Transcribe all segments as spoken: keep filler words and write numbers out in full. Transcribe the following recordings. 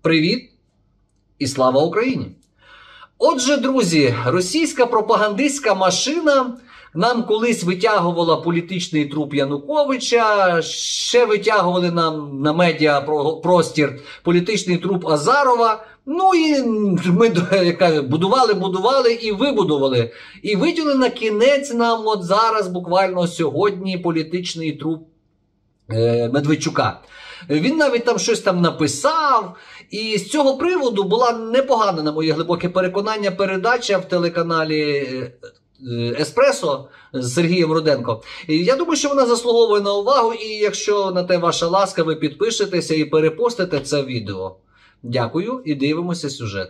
Привіт і слава Україні! Отже, друзі, російська пропагандистська машина нам колись витягувала політичний труп Януковича, ще витягували нам на медіапростір політичний труп Азарова. Ну і ми будували, будували і вибудували. І виділи на кінець нам от зараз, буквально сьогодні, політичний труп е, Медведчука. Він навіть там щось там написав. І з цього приводу була непогана, на моє глибоке переконання, передача в телеканалі Еспресо з Сергієм Руденко. І я думаю, що вона заслуговує на увагу, і якщо на те ваша ласка, ви підпишетеся і перепостите це відео. Дякую і дивимося сюжет.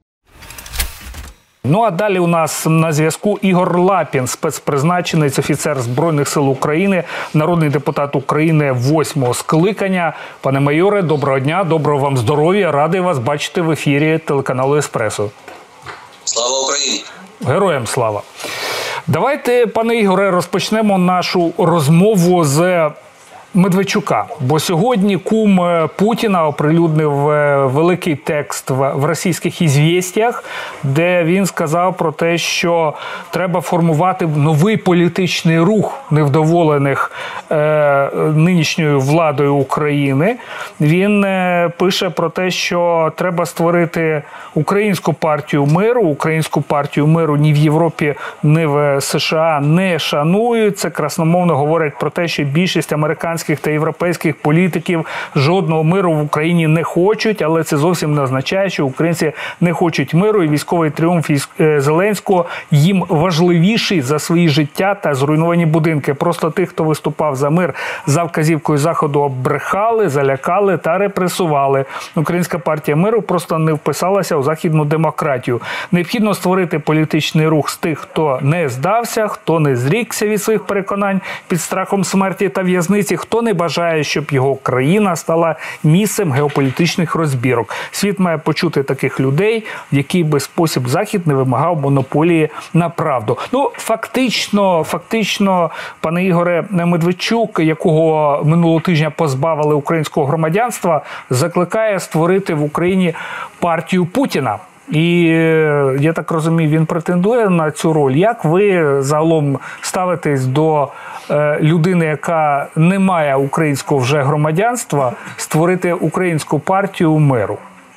Ну а далі у нас на зв'язку Ігор Лапін, спецпризначенець, офіцер Збройних сил України, народний депутат України восьмого скликання. Пане майоре, доброго дня, доброго вам здоров'я, радий вас бачити в ефірі телеканалу Еспресо. Слава Україні! Героям слава! Давайте, пане Ігоре, розпочнемо нашу розмову з Медведчука, бо сьогодні кум Путіна оприлюднив великий текст в російських «Ізвєстіях», де він сказав про те, що треба формувати новий політичний рух невдоволених е, нинішньою владою України. Він е, пише про те, що треба створити Українську партію миру. Українську партію миру ні в Європі, ні в США не шанують. Це красномовно говорять про те, що більшість американських та європейських політиків жодного миру в Україні не хочуть, але це зовсім не означає, що українці не хочуть миру, і військовий тріумф Зеленського їм важливіший за свої життя та зруйновані будинки. Просто тих, хто виступав за мир за вказівкою Заходу, обрехали, залякали та репресували. Українська партія миру просто не вписалася у західну демократію. Необхідно створити політичний рух з тих, хто не здався, хто не зрікся від своїх переконань під страхом смерті та в'язниці, хто не бажає, щоб його країна стала місцем геополітичних розбірок. Світ має почути таких людей, в який би спосіб Захід не вимагав монополії на правду. Ну, фактично, фактично, пане Ігоре, Медведчук, якого минулого тижня позбавили українського громадянства, закликає створити в Україні партію Путіна. І, я так розумію, він претендує на цю роль. Як ви загалом ставитесь до е, людини, яка не має українського вже громадянства, створити Українську партію миру?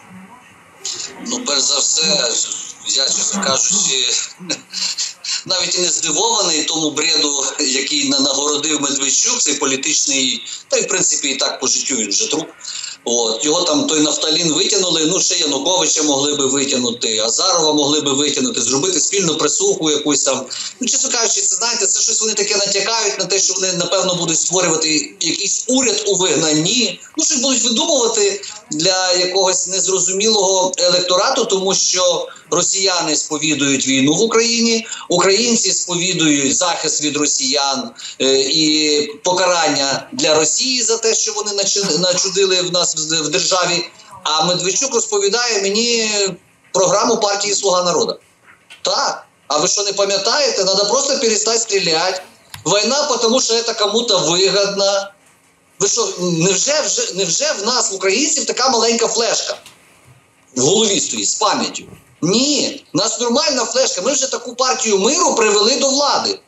Ну, перш за все, я, чесно кажучи, навіть і не здивований тому бреду, який нагородив Медведчук, цей політичний, та й в принципі і так по життю він вже труп. От, його там той нафталін витягнули, ну ще Януковича могли би витягнути, Азарова могли би витягнути, зробити спільну пресуху якусь там. Ну, чесно кажучи, це, знаєте, це щось вони таке натякають на те, що вони, напевно, будуть створювати якийсь уряд у вигнанні. Ну, щось будуть видумувати для якогось незрозумілого електорату, тому що росіяни сповідують війну в Україні, українці сповідують захист від росіян е, і покарання для Росії за те, що вони начудили в нас в державі. А Медведчук розповідає мені програму партії «Слуга народу». Так, а ви що не пам'ятаєте? Треба просто перестати стріляти. Війна, тому що це кому-то вигідно. Ви що, невже, вже, невже в нас, в українців, така маленька флешка в голові стоїть з пам'яттю? Ні, у нас нормальна флешка. Ми вже таку партію миру привели до влади.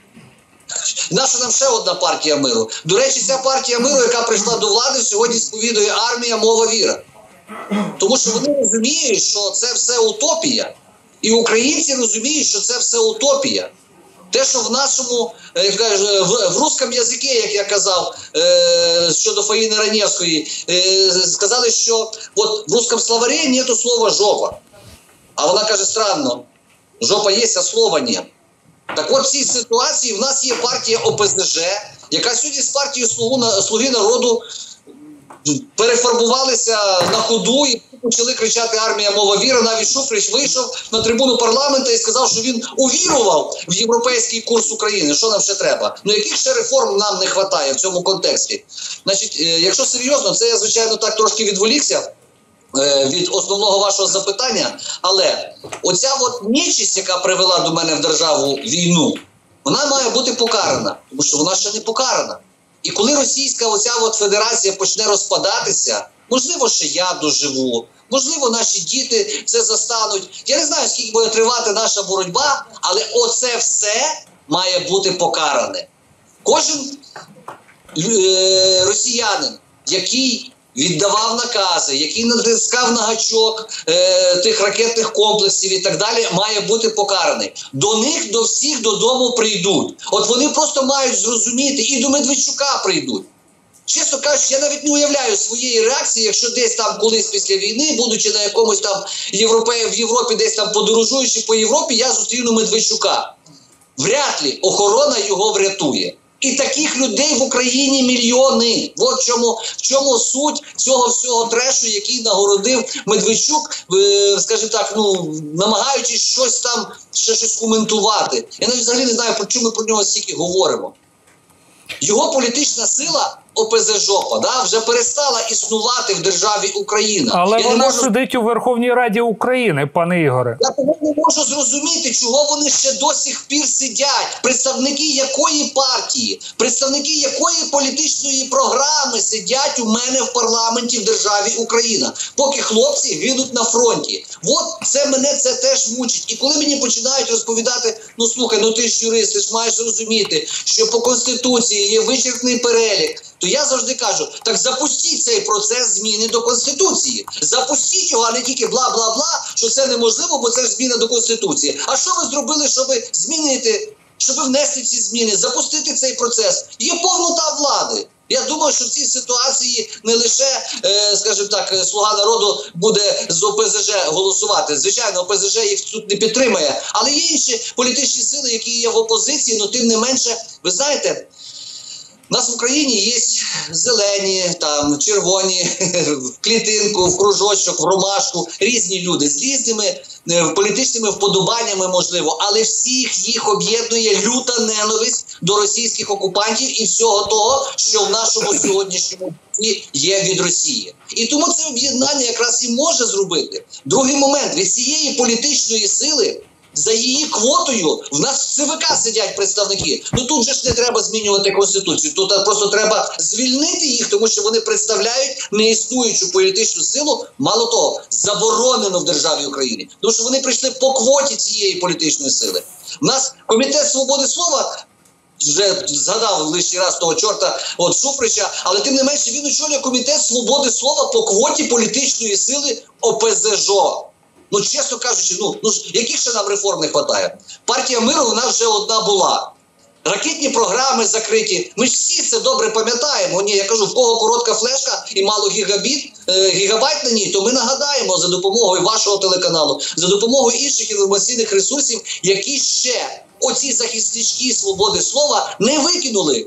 Наша нам ще одна партія миру. До речі, ця партія миру, яка прийшла до влади, сьогодні сповідує армія, мова, віра. Тому що вони розуміють, що це все утопія. І українці розуміють, що це все утопія. Те, що в нашому, як кажуть, в, в русском язикі, як я казав, е, щодо Фаїни Раневської, е, сказали, що от в русском словарі нету слова «жопа». А вона каже, странно, жопа є, а слова нет. Так от в цій ситуації в нас є партія О Пе Зе Же, яка сьогодні з партією «Слуги народу» перефарбувалися на ходу і почали кричати «Армія, мова, віра». Навіть Шуфрич вийшов на трибуну парламенту і сказав, що він увірував в європейський курс України. Що нам ще треба? Ну яких ще реформ нам не вистачає в цьому контексті? Значить, якщо серйозно, це я, звичайно, так трошки відволікся від основного вашого запитання, але оця от нечисть, яка привела до мене в державу війну, вона має бути покарана, тому що вона ще не покарана. І коли російська оця от федерація почне розпадатися, можливо, ще я доживу, можливо, наші діти це застануть. Я не знаю, скільки буде тривати наша боротьба, але оце все має бути покаране. Кожен е- росіянин, який віддавав накази, який натискав на гачок е, тих ракетних комплексів і так далі, має бути покараний. До них, до всіх додому прийдуть. От вони просто мають зрозуміти, і до Медведчука прийдуть. Чесно кажучи, я навіть не уявляю своєї реакції, якщо десь там колись після війни, будучи на якомусь там Європе, в Європі, десь там подорожуючи по Європі, я зустріну Медведчука. Вряд ли охорона його врятує. І таких людей в Україні мільйони. От в чому, в чому суть цього всього трешу, який нагородив Медведчук, скажімо так, ну, намагаючись щось там, ще щось коментувати. Я навіть взагалі не знаю, про чому ми про нього стільки говоримо. Його політична сила ОПЗЖопа, да, вже перестала існувати в державі Україна. Але я вона можу... сидить у Верховній Раді України, пане Ігоре. Я того не можу зрозуміти, чого вони ще до сих пір сидять. Представники якої партії, представники якої політичної програми сидять у мене в парламенті в державі Україна, поки хлопці гинуть на фронті. От це мене це теж мучить. І коли мені починають розповідати, ну слухай, ну ти ж юрист, ти ж маєш розуміти, що по Конституції є вичерпний перелік, то я завжди кажу, так запустіть цей процес зміни до Конституції. Запустіть його, а не тільки бла-бла-бла, що це неможливо, бо це ж зміна до Конституції. А що ви зробили, щоб змінити, щоб внести ці зміни, запустити цей процес? Є повнота влади. Я думаю, що в цій ситуації не лише, е, скажімо так, Слуга народу буде з ОПЗЖ голосувати. Звичайно, ОПЗЖ їх тут не підтримає. Але є інші політичні сили, які є в опозиції, але тим не менше, ви знаєте, у нас в Україні є зелені, там, червоні, в клітинку, в кружочок, в ромашку, різні люди з різними е, політичними вподобаннями, можливо, але всіх їх об'єднує люта ненависть до російських окупантів і всього того, що в нашому сьогоднішньому житті є від Росії. І тому це об'єднання якраз і може зробити. Другий момент, від цієї політичної сили, за її квотою в нас в ЦВК сидять представники. Ну тут же ж не треба змінювати Конституцію. Тут просто треба звільнити їх, тому що вони представляють неіснуючу політичну силу. Мало того, заборонено в державі України. Тому що вони прийшли по квоті цієї політичної сили. У нас Комітет свободи слова, вже згадав лише раз того чорта от Шуфрича, але тим не менше він очолює Комітет свободи слова по квоті політичної сили ОПЗЖО. Ну, чесно кажучи, ну, ну яких ще нам реформ не вистачає? Партія миру у нас вже одна була. Ракетні програми закриті. Ми ж всі це добре пам'ятаємо. Ні, я кажу, в кого коротка флешка і мало гігабіт, е, гігабайт на ній, то ми нагадаємо за допомогою вашого телеканалу, за допомогою інших інформаційних ресурсів, які ще оці захиснички свободи слова не викинули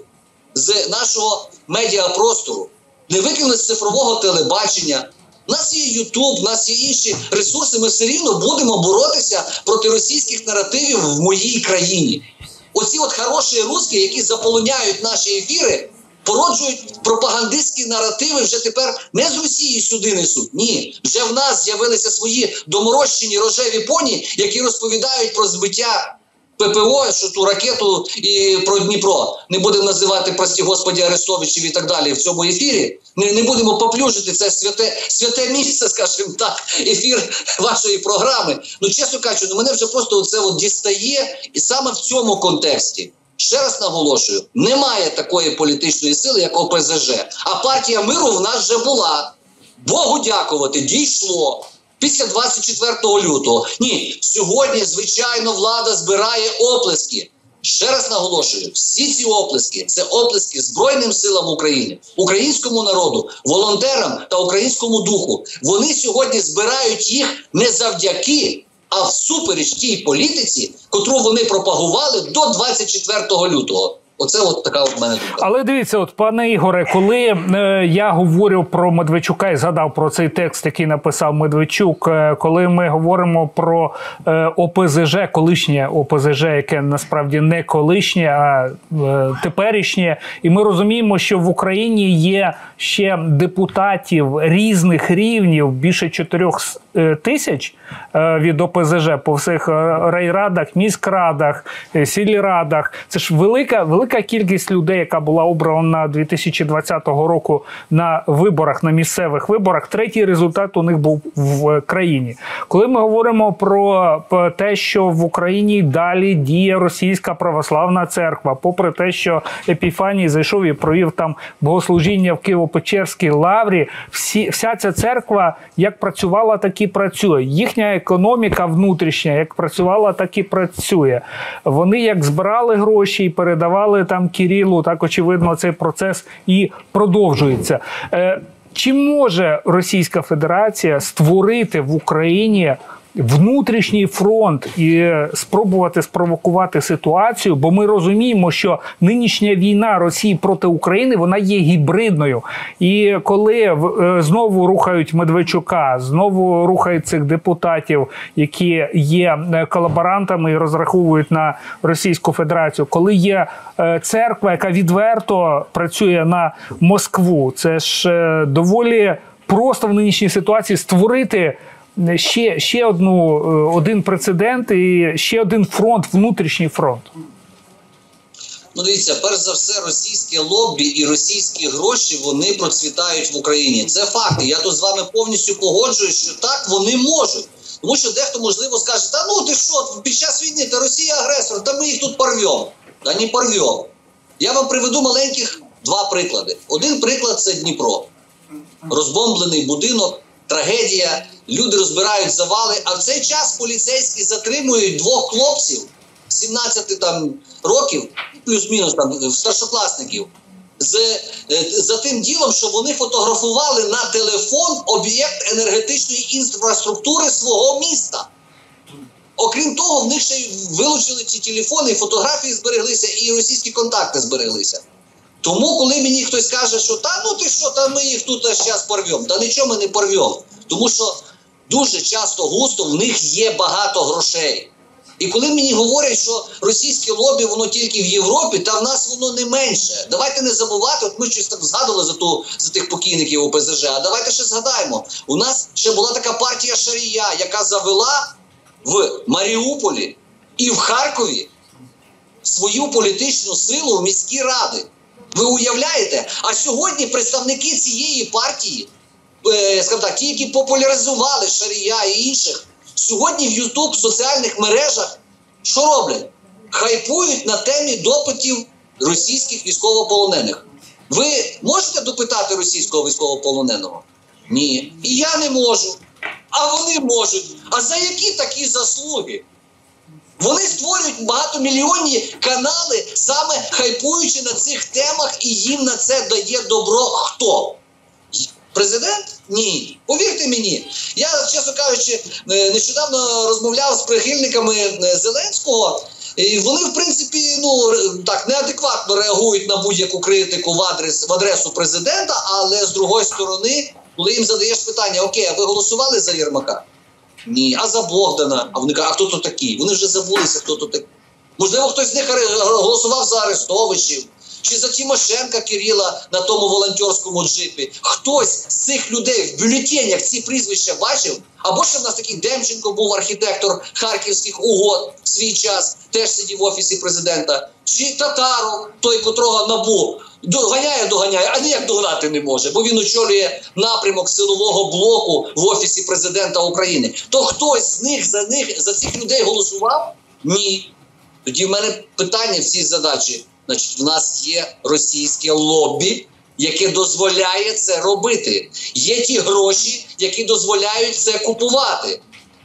з нашого медіапростору, не викинули з цифрового телебачення. У нас є Ютуб, у нас є інші ресурси, ми все рівно будемо боротися проти російських наративів в моїй країні. Оці от хороші русські, які заполоняють наші ефіри, породжують пропагандистські наративи вже тепер не з Росії сюди несуть. Ні, вже в нас з'явилися свої доморощені рожеві поні, які розповідають про збиття ППО, що ту ракету і про Дніпро. Не будемо називати, прості господі, Арестовичів і так далі в цьому ефірі. Не, не будемо поплюжити це святе, святе місце, скажімо так, ефір вашої програми. Ну, чесно кажучи, ну, мене вже просто це от дістає. І саме в цьому контексті, ще раз наголошую, немає такої політичної сили, як ОПЗЖ. А партія миру в нас вже була. Богу дякувати, дійшло. Після двадцять четвертого лютого. Ні, сьогодні, звичайно, влада збирає оплески. Ще раз наголошую, всі ці оплески – це оплески Збройним силам України, українському народу, волонтерам та українському духу. Вони сьогодні збирають їх не завдяки, а всупереч тій політиці, котру вони пропагували до двадцять четвертого лютого. Оце от така от мене думка. Але дивіться, от пане Ігоре, коли е, я говорю про Медведчука і згадав про цей текст, який написав Медведчук, е, коли ми говоримо про е, ОПЗЖ, колишнє ОПЗЖ, яке насправді не колишнє, а е, теперішнє, і ми розуміємо, що в Україні є ще депутатів різних рівнів, більше чотирьох тисяч від О Пе Зе Же по всіх райрадах, міськрадах, сільрадах. Це ж велика, велика кількість людей, яка була обрана дві тисячі двадцятого року на виборах, на місцевих виборах. Третій результат у них був в країні. Коли ми говоримо про те, що в Україні далі діє Російська Православна Церква, попри те, що Епіфаній зайшов і провів там богослужіння в Києво-Печерській лаврі, всі, вся ця церква як працювала, так і працює. Їхня економіка внутрішня як працювала, так і працює. Вони як збирали гроші і передавали там Кирилу, так очевидно цей процес і продовжується. Чи може Російська Федерація створити в Україні внутрішній фронт і спробувати спровокувати ситуацію, бо ми розуміємо, що нинішня війна Росії проти України, вона є гібридною. І коли знову рухають Медведчука, знову рухають цих депутатів, які є колаборантами і розраховують на Російську Федерацію, коли є церква, яка відверто працює на Москву, це ж доволі просто в нинішній ситуації створити Ще, ще одну, один прецедент і ще один фронт, внутрішній фронт. Ну, дивіться, перш за все, російське лоббі і російські гроші, вони процвітають в Україні. Це факти. Я тут з вами повністю погоджуюсь, що так, вони можуть. Тому що дехто, можливо, скаже, та ну ти що, під час війни, та Росія агресор, та ми їх тут порвемо. Та не порвемо. Я вам приведу маленьких два приклади. Один приклад – це Дніпро. Розбомблений будинок, трагедія, люди розбирають завали, а в цей час поліцейські затримують двох хлопців сімнадцяти там років, плюс-мінус там старшокласників, з, за тим ділом, що вони фотографували на телефон об'єкт енергетичної інфраструктури свого міста. Окрім того, в них ще й вилучили ці телефони, і фотографії збереглися, і російські контакти збереглися. Тому, коли мені хтось каже, що та ну ти що, та ми їх тут зараз порвемо, та нічого ми не порвемо. Тому що дуже часто густо в них є багато грошей. І коли мені говорять, що російське лобі, воно тільки в Європі, та в нас воно не менше. Давайте не забувати, от ми щось так згадували за, ту, за тих покійників О Пе Зе Же, а давайте ще згадаємо. У нас ще була така партія Шарія, яка завела в Маріуполі і в Харкові свою політичну силу в міські ради. Ви уявляєте? А сьогодні представники цієї партії, е, скажімо так, ті, які популяризували Шарія і інших, сьогодні в Ютуб, в соціальних мережах, що роблять? Хайпують на темі допитів російських військовополонених. Ви можете допитати російського військовополоненого? Ні. І я не можу. А вони можуть. А за які такі заслуги? Вони створюють багатомільйонні канали, саме хайпуючи на цих темах, і їм на це дає добро хто? Президент? Ні. Повірте мені. Я, чесно кажучи, нещодавно розмовляв з прихильниками Зеленського, і вони, в принципі, ну, так, неадекватно реагують на будь-яку критику в, адрес, в адресу президента, але з другої сторони, коли їм задаєш питання, окей, а ви голосували за Єрмака? Ні, а за Богдана? А вони кажуть, а хто то такий? Вони вже забулися, хто то такий. Можливо, хтось з них голосував за Арестовичів, чи за Тимошенка Кирила на тому волонтерському джипі. Хтось з цих людей в бюлетенях ці прізвища бачив? Або ще в нас такий Демченко був, архітектор Харківських угод в свій час, теж сидів в Офісі президента. Чи Татаров, той, котрого НАБУ доганяє, доганяє, а ніяк догнати не може, бо він очолює напрямок силового блоку в Офісі президента України. То хтось з них за них, за цих людей голосував? Ні. Тоді в мене питання в цій задачі. Значить, в нас є російське лобі, яке дозволяє це робити. Є ті гроші, які дозволяють це купувати.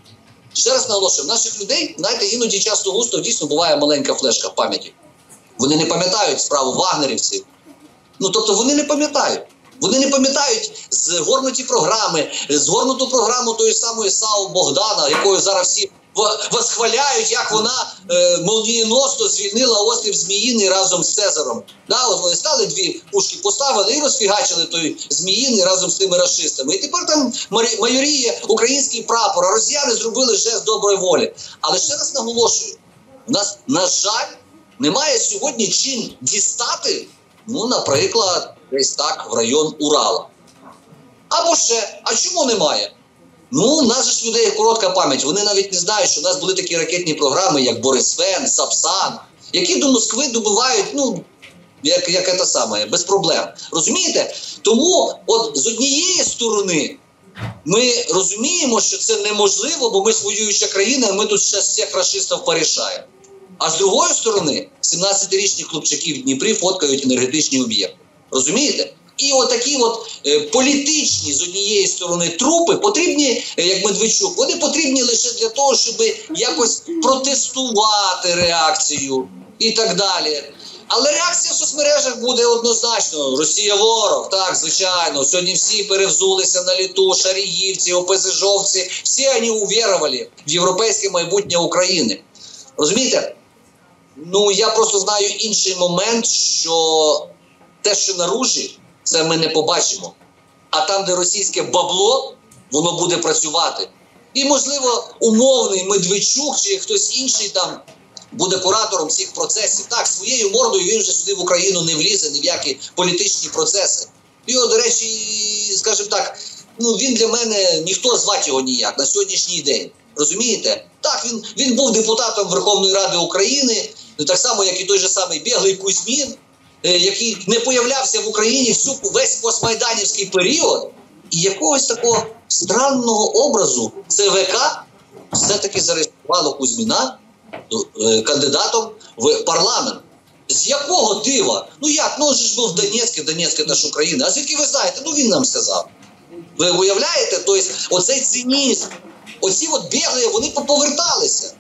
Ще раз наголошую, в наших людей, знаєте, іноді часто густо дійсно буває маленька флешка в пам'яті. Вони не пам'ятають справу вагнерівців. Ну, тобто вони не пам'ятають. Вони не пам'ятають згорнуті програми, згорнуту програму тої самої САУ Богдана, якою зараз всі восхваляють, як вона е, молнієносно звільнила острів Зміїний разом з Цезаром. Да, от вони стали дві пушки, поставили і розфігачили той Зміїний разом з тими рашистами. І тепер там майоріє український прапор, а росіяни зробили жест доброї волі. Але ще раз наголошую, у нас, на жаль, немає сьогодні чим дістати, ну, наприклад, десь так в район Урала. Або ще, а чому немає? Ну, у нас же ж людей коротка пам'ять. Вони навіть не знають, що у нас були такі ракетні програми, як Борисфен, Сапсан, які до Москви добувають, ну, як, як це саме, без проблем. Розумієте? Тому от з однієї сторони ми розуміємо, що це неможливо, бо ми ж воююча країна, і ми тут зараз всіх рашистів порішаємо. А з другої сторони, сімнадцятирічні хлопчаки в Дніпрі фоткають енергетичні об'єкти. Розумієте? І отакі от е, політичні, з однієї сторони, трупи потрібні, е, як Медведчук, вони потрібні лише для того, щоб якось протестувати реакцію і так далі. Але реакція в соцмережах буде однозначно. Росія ворог, так, звичайно. Сьогодні всі перевзулися на літу, шаріївці, ОПЗЖовці. Всі вони увірували в європейське майбутнє України. Розумієте? Ну, я просто знаю інший момент, що те, що наружі, це ми не побачимо. А там, де російське бабло, воно буде працювати. І, можливо, умовний Медведчук чи хтось інший там буде куратором цих процесів. Так, своєю мордою він вже сюди в Україну не влізе, ні в які політичні процеси. Його, до речі, скажімо так, ну, він для мене, ніхто звати його ніяк на сьогоднішній день. Розумієте? Так, він, він був депутатом Верховної Ради України, так само, як і той же самий Біглий Кузьмін, який не появлявся в Україні всю, весь постмайданівський період, і якогось такого странного образу ЦВК все-таки зареєструвало Кузьміна кандидатом в парламент. З якого дива? Ну як? Ну, він ж був в Донецьку, Донецьк – це ж Україна. А звідки ви знаєте? Ну, він нам сказав. Ви уявляєте? Тобто, оцей цинізм, оці от бігли, вони поповерталися.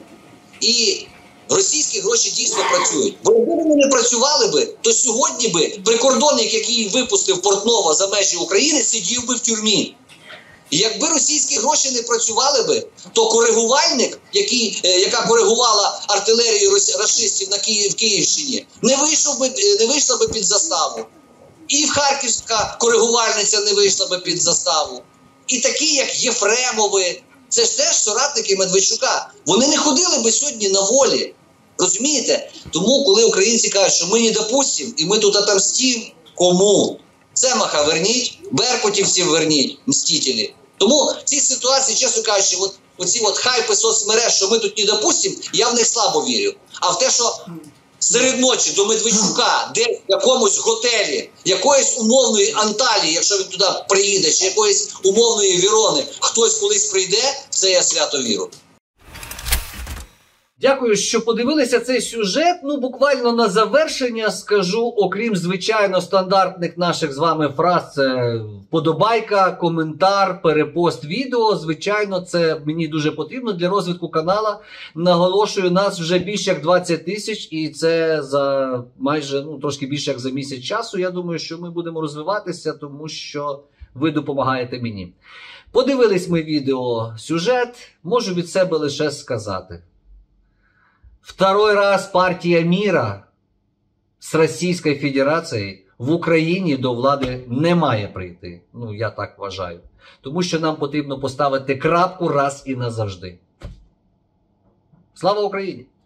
І російські гроші дійсно працюють. Бо якби вони не працювали би, то сьогодні би прикордонник, який випустив Портнова за межі України, сидів би в тюрмі. І якби російські гроші не працювали би, то коригувальник, який, е, яка коригувала артилерію рашистів на Київ, в Київщині, не вийшов би, не вийшла би під заставу. І в Харківська коригувальниця не вийшла би під заставу. І такі, як Єфремови, це ж теж соратники Медведчука. Вони не ходили би сьогодні на волі. Розумієте? Тому, коли українці кажуть, що ми не допустимо, і ми тут отомстимо, кому? Цемаха верніть, беркутівців верніть, мстителі. Тому в цій ситуації, чесно кажучи, от, оці от хайпи соцмереж, що ми тут не допустимо, я в них слабо вірю. А в те, що серед ночі до Медведчука, десь в якомусь готелі, якоїсь умовної Анталії, якщо він туди приїде, чи якоїсь умовної Вірони, хтось колись прийде, в це я свято вірю. Дякую, що подивилися цей сюжет. Ну, буквально на завершення скажу, окрім, звичайно, стандартних наших з вами фраз, це вподобайка, коментар, перепост відео. Звичайно, це мені дуже потрібно для розвитку канала. Наголошую, нас вже більше як двадцять тисяч, і це за майже, ну, трошки більше як за місяць часу. Я думаю, що ми будемо розвиватися, тому що ви допомагаєте мені. Подивились ми відео, сюжет, можу від себе лише сказати. Второй раз партия мира з Російської Федерації в Україні до влади не має прийти. Ну, я так вважаю. Тому що нам потрібно поставити крапку раз і назавжди. Слава Україні!